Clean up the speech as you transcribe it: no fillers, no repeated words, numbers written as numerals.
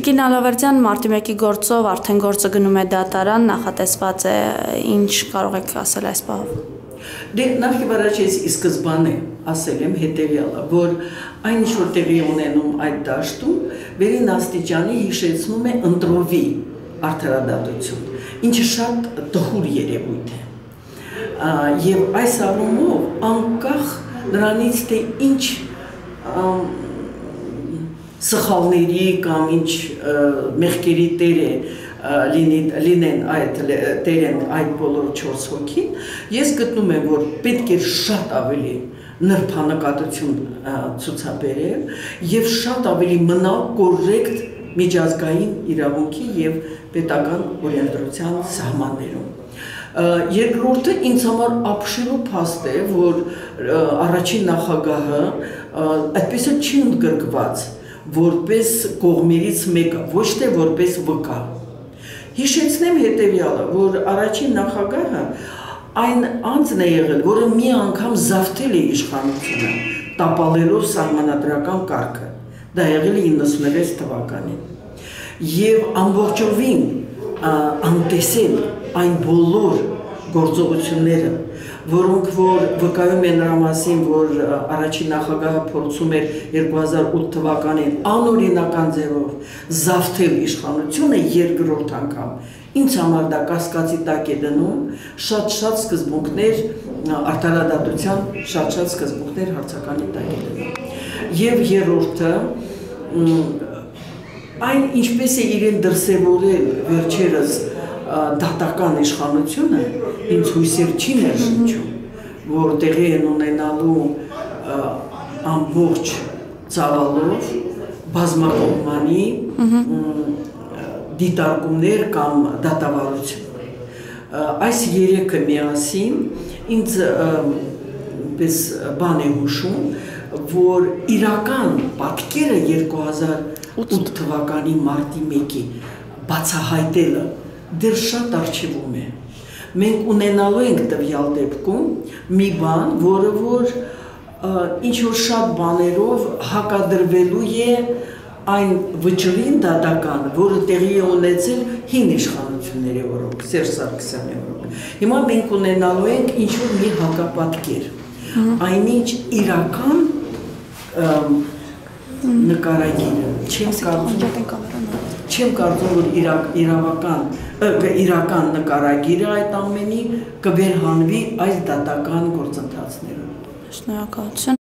Տիկին Ալավերդյան մարտի 1-ի գործով արդեն գործը գնում է դատարան, նախատեսված է, ինչ կարող եք ասել այս բաղով։ Դե նախ առաջ ես ի սկզբանե ասել եմ հետևյալը, որ այն ինչ որ տեղի ունենում այդ դաշտում, վերին աստիճանի հիշեցնում է ընտրովի արդարադատություն, ինչը շատ տխուր երևույթ է։ Եվ այս առումով անկախ նրանից թե ինչ սխալների կամ ինչ մեղքերի տեր է լինեն այդ բոլոր 4 հոգին, ես գտնում եմ, որ պետք է շատ ավելի նրբանկատություն ցուցաբերել եւ շատ ավելի մնալ կորեկտ միջազգային իրավունքի եւ պետական օրենսդրության սահմաններում։ Երկրորդը ինձ համար ապշելու փաստ է, որ առաջին նախագահը այդպես է չի ընդգրկված որպես կողմերից մեկը, ոչ թե որպես վկա։ Հիշեցնեմ հետևյալը, որ առաջին նախագահը այն անձն է եղել, որը մի անգամ զավթել է իշխանությունը, տապալելով սահմանադրական կարգը։ Դա եղել է 96 թվականին։ Եվ ամբողջովին անտեսել այն բոլոր գործողությունները, որոնք որ վկայում են նրա մասին, որ առաջին նախագահը փորձում էր 2008 թվականին անօրինական ձևով զավթել իշխանությունը երկրորդ անգամ, ինձ համար դա կասկածի տակ է դնում շատ սկզբունքներ արդարադատության, շատ սկզբունքներ հարցականի տակ է դնում։ Եվ երրորդը այն ինչպես է իրեն դրսևորել վերջերս դատական իշխանությունը, ինձ հույսեր չի ներշնչում, որ տեղի են ունենալու ամբողջ ծավալով բազմակողմանի դիտարկումներ կամ դատավարություն։ Այս երեքը միասին ինձ պես բան է հուշում, որ իրական պատկերը 2008 թվականի մարտի 1-ի բացահայտելը դեռ շատ առջևում է։ Մենք ունենալու ենք տվյալ դեպքում մի բան, որը որ ինչ-որ շատ բաներով հակադրվելու է այն վճռին դատական, որը տեղի է ունեցել հին իշխանությունների օրոք, Սերժ Սարգսյանի օրոք։ Հիմա մենք ունենալու ենք ինչ-որ մի հակապատկեր, այնինչ իրական նկարագիրը, չեմ կարծում, որ իրական նկարագիրը այդ ամենի կվերհանվի այս դատական գործընթացներում։ Շնորհակալություն։